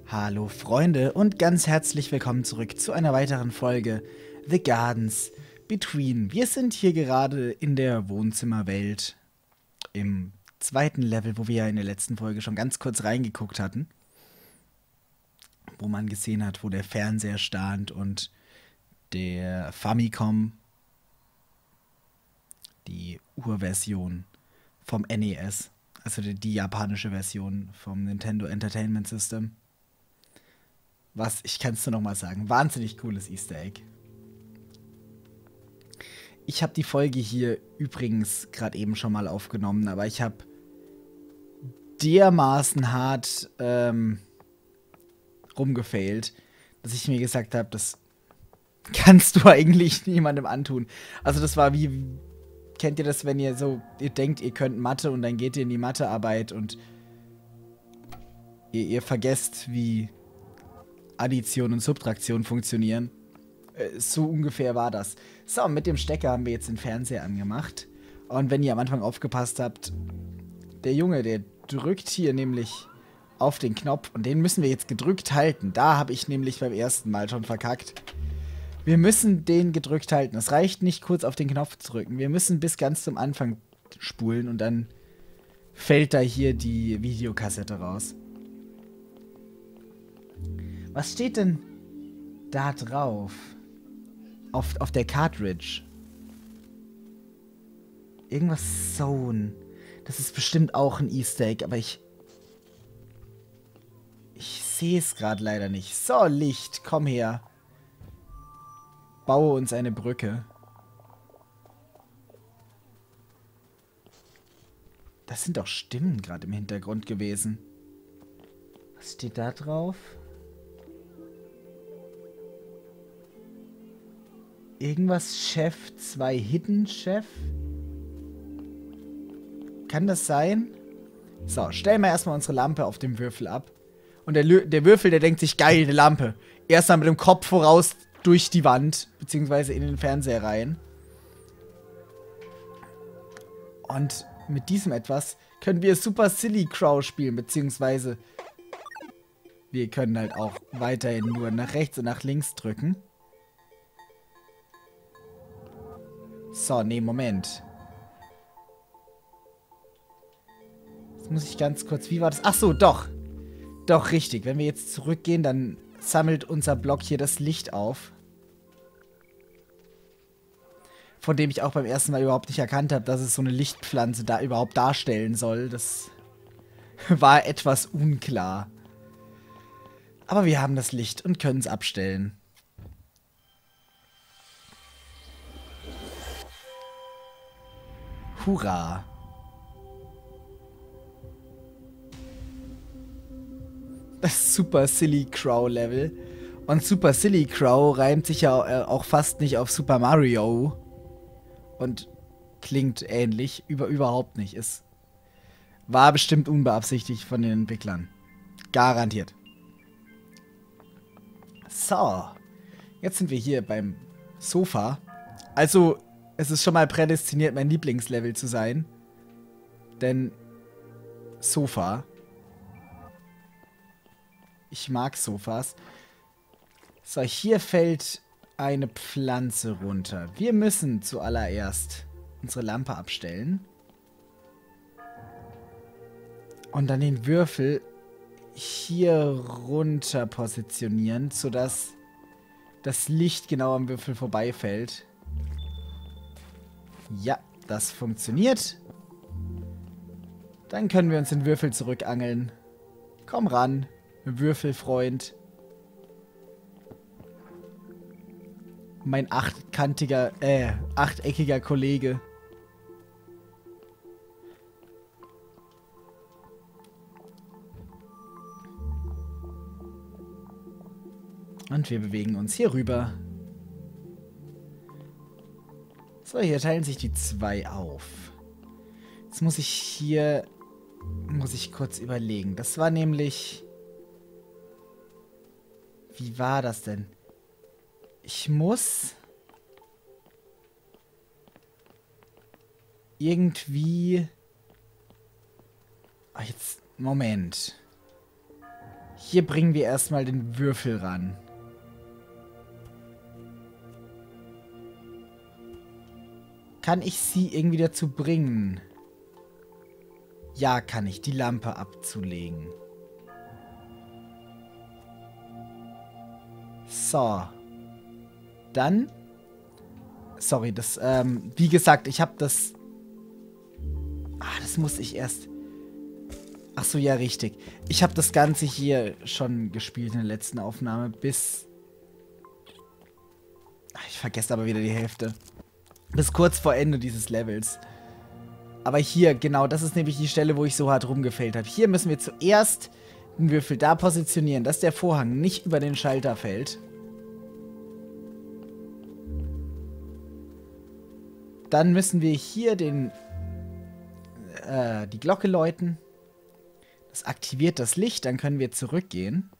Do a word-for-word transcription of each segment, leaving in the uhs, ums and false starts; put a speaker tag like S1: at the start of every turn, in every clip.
S1: Hallo Freunde und ganz herzlich willkommen zurück zu einer weiteren Folge The Gardens Between. Wir sind hier gerade in der Wohnzimmerwelt im zweiten Level, wo wir ja in der letzten Folge schon ganz kurz reingeguckt hatten. Wo man gesehen hat, wo der Fernseher stand und der Famicom, die Urversion vom N E S, also die, die japanische Version vom Nintendo Entertainment System. Was, ich kann es nur noch mal sagen, wahnsinnig cooles Easter Egg. Ich habe die Folge hier übrigens gerade eben schon mal aufgenommen, aber ich habe dermaßen hart ähm, rumgefailt, dass ich mir gesagt habe, das kannst du eigentlich niemandem antun. Also das war wie, kennt ihr das, wenn ihr so, ihr denkt, ihr könnt Mathe und dann geht ihr in die Mathearbeit und ihr, ihr vergesst, wie Addition und Subtraktion funktionieren. Äh, so ungefähr war das. So, mit dem Stecker haben wir jetzt den Fernseher angemacht. Und wenn ihr am Anfang aufgepasst habt, der Junge, der drückt hier nämlich auf den Knopf und den müssen wir jetzt gedrückt halten. Da habe ich nämlich beim ersten Mal schon verkackt. Wir müssen den gedrückt halten. Es reicht nicht, kurz auf den Knopf zu drücken. Wir müssen bis ganz zum Anfang spulen und dann fällt da hier die Videokassette raus. Was steht denn da drauf? Auf, auf der Cartridge. Irgendwas Zone. Das ist bestimmt auch ein Easter Egg, aber ich... Ich sehe es gerade leider nicht. So, Licht, komm her. Baue uns eine Brücke. Das sind doch Stimmen gerade im Hintergrund gewesen. Was steht da drauf? Irgendwas Chef zwei Hidden Chef? Kann das sein? So, stellen wir erstmal unsere Lampe auf dem Würfel ab. Und der, Lö der Würfel, der denkt sich, geil, eine Lampe. Erstmal mit dem Kopf voraus durch die Wand, beziehungsweise in den Fernseher rein. Und mit diesem etwas können wir Super Silly Crow spielen, beziehungsweise wir können halt auch weiterhin nur nach rechts und nach links drücken. So, nee, Moment. Jetzt muss ich ganz kurz, wie war das? Ach so, doch. Doch, richtig. Wenn wir jetzt zurückgehen, dann sammelt unser Block hier das Licht auf. Von dem ich auch beim ersten Mal überhaupt nicht erkannt habe, dass es so eine Lichtpflanze da überhaupt darstellen soll. Das war etwas unklar. Aber wir haben das Licht und können es abstellen. Hurra! Das Super Silly Crow Level. Und Super Silly Crow reimt sich ja auch fast nicht auf Super Mario. Und klingt ähnlich. Über, überhaupt nicht. Es war bestimmt unbeabsichtigt von den Entwicklern. Garantiert. So. Jetzt sind wir hier beim Sofa. Also, es ist schon mal prädestiniert, mein Lieblingslevel zu sein. Denn Sofa. Ich mag Sofas. So, hier fällt eine Pflanze runter. Wir müssen zuallererst unsere Lampe abstellen. Und dann den Würfel hier runter positionieren, sodass das Licht genau am Würfel vorbeifällt. Ja, das funktioniert. Dann können wir uns den Würfel zurückangeln. Komm ran, Würfelfreund. Mein achtkantiger, äh, achteckiger Kollege. Und wir bewegen uns hier rüber. So, hier teilen sich die zwei auf. Jetzt muss ich hier... Muss ich kurz überlegen. Das war nämlich... Wie war das denn? Ich muss... Irgendwie... Ach, jetzt... Moment. Hier bringen wir erstmal den Würfel ran. Kann ich sie irgendwie dazu bringen? Ja, kann ich, die Lampe abzulegen. So. Dann. Sorry, das, ähm, wie gesagt, ich habe das. Ah, das muss ich erst. Ach so, ja, richtig. Ich habe das Ganze hier schon gespielt in der letzten Aufnahme bis. Ach, ich vergesse aber wieder die Hälfte. Bis kurz vor Ende dieses Levels. Aber hier, genau, das ist nämlich die Stelle, wo ich so hart rumgefällt habe. Hier müssen wir zuerst den Würfel da positionieren, dass der Vorhang nicht über den Schalter fällt. Dann müssen wir hier den, äh, die Glocke läuten. Das aktiviert das Licht, dann können wir zurückgehen.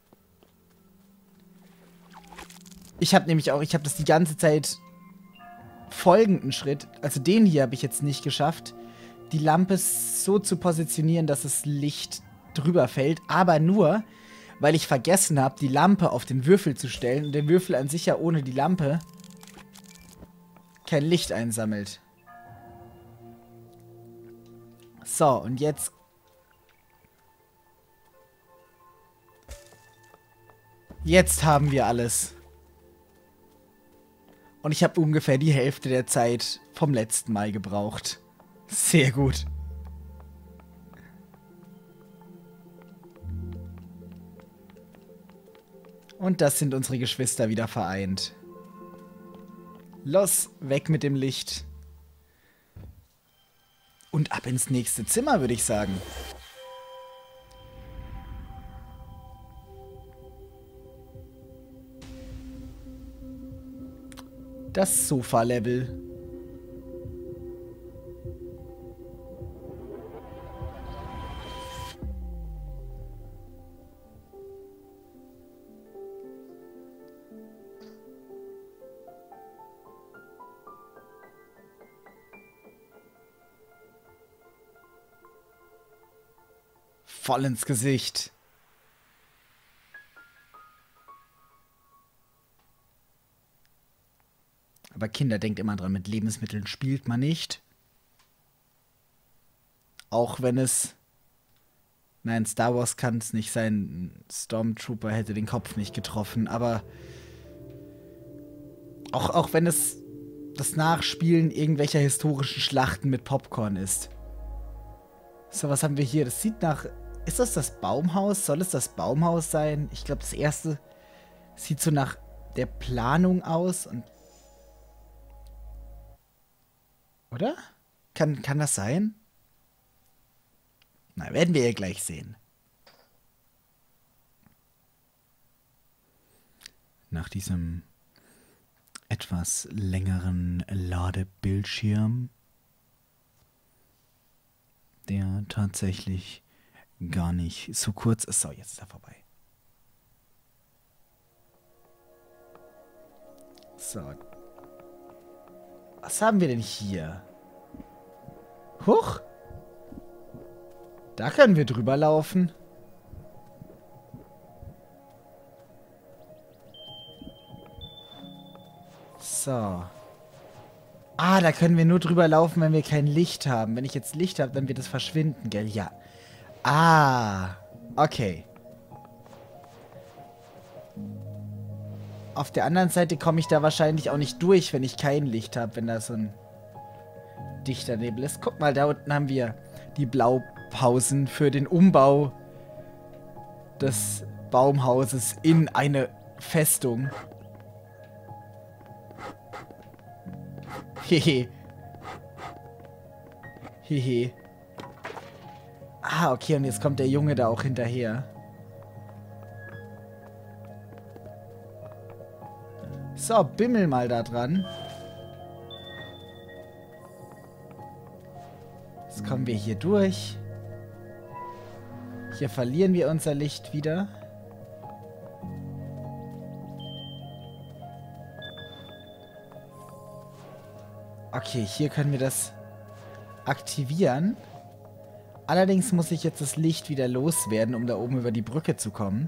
S1: Ich habe nämlich auch, ich habe das die ganze Zeit folgenden Schritt, also den hier habe ich jetzt nicht geschafft, die Lampe so zu positionieren, dass das Licht drüber fällt, aber nur, weil ich vergessen habe, die Lampe auf den Würfel zu stellen und der Würfel an sich ja ohne die Lampe kein Licht einsammelt. So, und jetzt Jetzt haben wir alles. Und ich habe ungefähr die Hälfte der Zeit vom letzten Mal gebraucht. Sehr gut. Und das sind unsere Geschwister wieder vereint. Los, weg mit dem Licht. Und ab ins nächste Zimmer, würde ich sagen. Das Sofa-Level. Voll ins Gesicht. Aber Kinder, denkt immer dran, mit Lebensmitteln spielt man nicht. Auch wenn es... Nein, Star Wars kann es nicht sein. Ein Stormtrooper hätte den Kopf nicht getroffen. Aber auch, auch wenn es das Nachspielen irgendwelcher historischen Schlachten mit Popcorn ist. So, was haben wir hier? Das sieht nach... Ist das das Baumhaus? Soll es das Baumhaus sein? Ich glaube, das erste sieht so nach der Planung aus und... Oder? Kann, kann das sein? Na, werden wir ja gleich sehen. Nach diesem etwas längeren Ladebildschirm, der tatsächlich gar nicht so kurz ist. So, jetzt ist er vorbei. So. Was haben wir denn hier? Huch! Da können wir drüber laufen. So. Ah, da können wir nur drüber laufen, wenn wir kein Licht haben. Wenn ich jetzt Licht habe, dann wird es verschwinden, gell? Ja. Ah. Okay. Auf der anderen Seite komme ich da wahrscheinlich auch nicht durch, wenn ich kein Licht habe, wenn da so ein dichter Nebel ist. Guck mal, da unten haben wir die Blaupausen für den Umbau des Baumhauses in eine Festung. Hehe. Hehe. Ah, okay, und jetzt kommt der Junge da auch hinterher. So, bimmel mal da dran. Jetzt kommen wir hier durch. Hier verlieren wir unser Licht wieder. Okay, hier können wir das aktivieren. Allerdings muss ich jetzt das Licht wieder loswerden, um da oben über die Brücke zu kommen.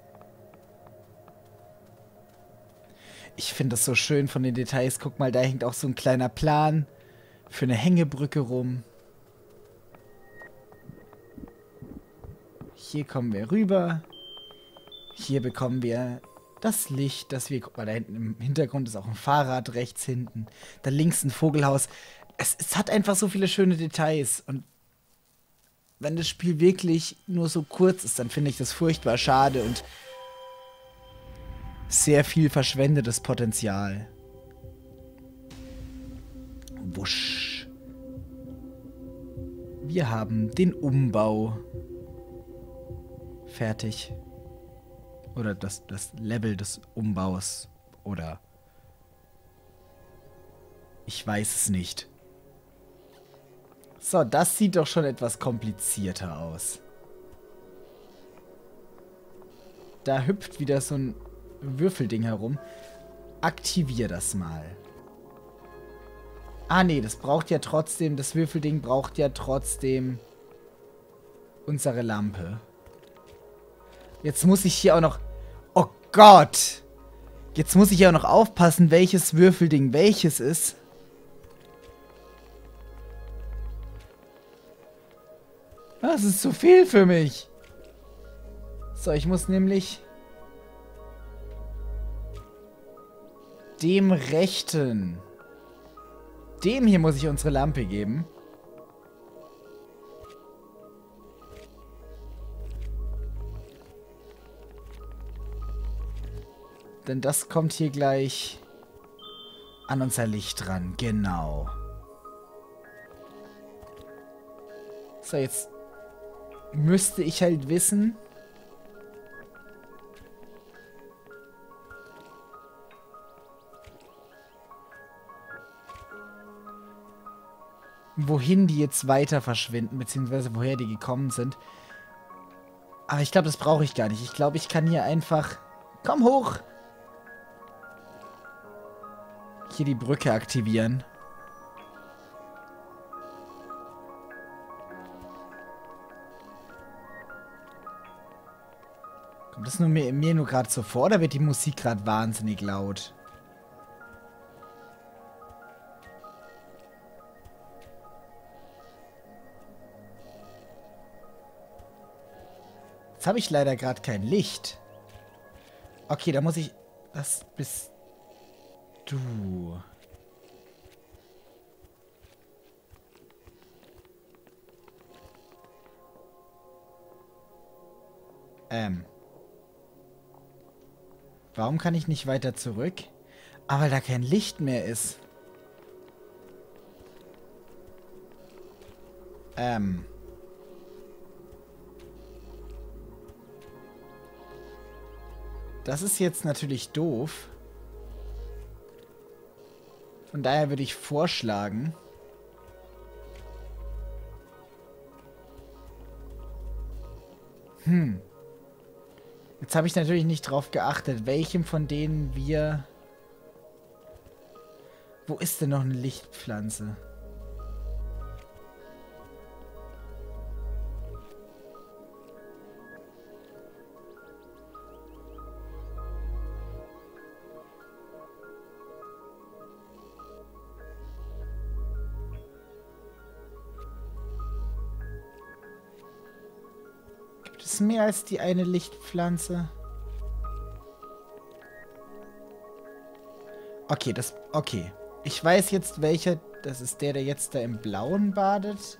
S1: Ich finde das so schön von den Details. Guck mal, da hängt auch so ein kleiner Plan für eine Hängebrücke rum. Hier kommen wir rüber. Hier bekommen wir das Licht, das wir... Guck mal, da hinten im Hintergrund ist auch ein Fahrrad, rechts hinten. Da links ein Vogelhaus. Es, es hat einfach so viele schöne Details. Und wenn das Spiel wirklich nur so kurz ist, dann finde ich das furchtbar schade und sehr viel verschwendetes Potenzial. Wusch. Wir haben den Umbau fertig. Oder das, das Level des Umbaus. Oder ich weiß es nicht. So, das sieht doch schon etwas komplizierter aus. Da hüpft wieder so ein Würfelding herum. Aktivier das mal. Ah, nee, das braucht ja trotzdem, das Würfelding braucht ja trotzdem unsere Lampe. Jetzt muss ich hier auch noch... Oh Gott! Jetzt muss ich ja auch noch aufpassen, welches Würfelding welches ist. Das ist zu viel für mich. So, ich muss nämlich dem rechten, dem hier muss ich unsere Lampe geben. Denn das kommt hier gleich an unser Licht ran. Genau. So, jetzt müsste ich halt wissen... wohin die jetzt weiter verschwinden, beziehungsweise woher die gekommen sind. Aber ich glaube, das brauche ich gar nicht. Ich glaube, ich kann hier einfach... Komm hoch! Hier die Brücke aktivieren. Kommt das nur mir, mir nur gerade so vor, oder wird die Musik gerade wahnsinnig laut? Jetzt habe ich leider gerade kein Licht. Okay, da muss ich... Was bist du? Ähm. Warum kann ich nicht weiter zurück? Ah, weil da kein Licht mehr ist. Ähm. Das ist jetzt natürlich doof. Von daher würde ich vorschlagen... Hm. Jetzt habe ich natürlich nicht drauf geachtet, welchem von denen wir... Wo ist denn noch eine Lichtpflanze? Gibt es mehr als die eine Lichtpflanze? Okay, das... Okay. Ich weiß jetzt, welcher... Das ist der, der jetzt da im Blauen badet.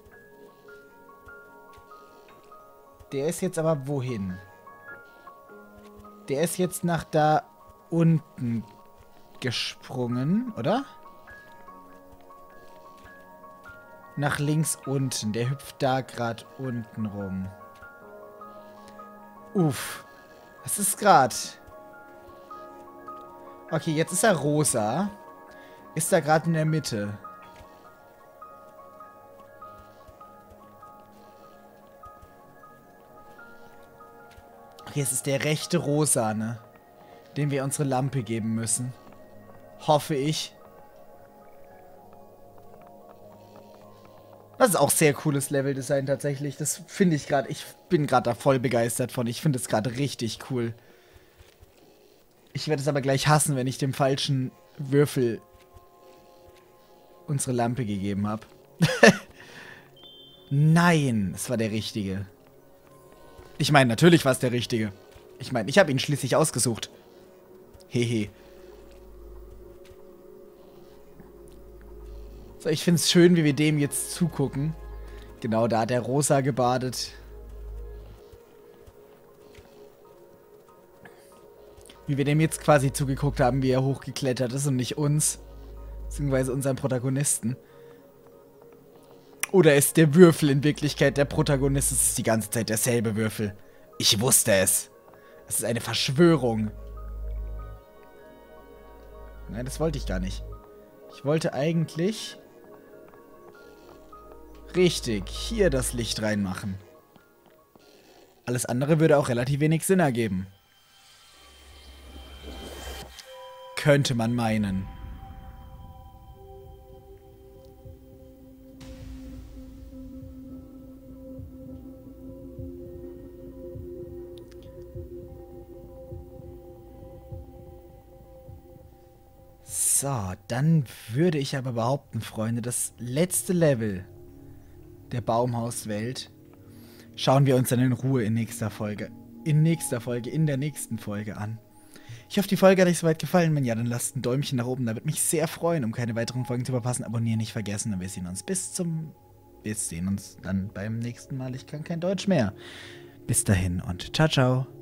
S1: Der ist jetzt aber wohin? Der ist jetzt nach da unten gesprungen, oder? Nach links unten. Der hüpft da gerade unten rum. Uff. Was ist gerade? Okay, jetzt ist er rosa. Ist da gerade in der Mitte. Okay, es ist der rechte Rosane, dem wir unsere Lampe geben müssen. Hoffe ich. Das ist auch sehr cooles Leveldesign tatsächlich. Das finde ich gerade, ich bin gerade da voll begeistert von. Ich finde es gerade richtig cool. Ich werde es aber gleich hassen, wenn ich dem falschen Würfel unsere Lampe gegeben habe. Nein, es war der richtige. Ich meine, natürlich war es der richtige. Ich meine, ich habe ihn schließlich ausgesucht. Hehe. So, ich finde es schön, wie wir dem jetzt zugucken. Genau, da hat der Rosa gebadet. Wie wir dem jetzt quasi zugeguckt haben, wie er hochgeklettert ist und nicht uns. Beziehungsweise unseren Protagonisten. Oder ist der Würfel in Wirklichkeit der Protagonist? Es ist die ganze Zeit derselbe Würfel. Ich wusste es. Es ist eine Verschwörung. Nein, das wollte ich gar nicht. Ich wollte eigentlich... Richtig, hier das Licht reinmachen. Alles andere würde auch relativ wenig Sinn ergeben. Könnte man meinen. So, dann würde ich aber behaupten, Freunde, das letzte Level der Baumhauswelt schauen wir uns dann in Ruhe in nächster Folge, in nächster Folge, in der nächsten Folge an. Ich hoffe, die Folge hat euch soweit gefallen. Wenn ja, dann lasst ein Däumchen nach oben. Da würde mich sehr freuen, um keine weiteren Folgen zu verpassen. Abonnieren nicht vergessen. Und wir sehen uns bis zum... Wir sehen uns dann beim nächsten Mal. Ich kann kein Deutsch mehr. Bis dahin und ciao, ciao.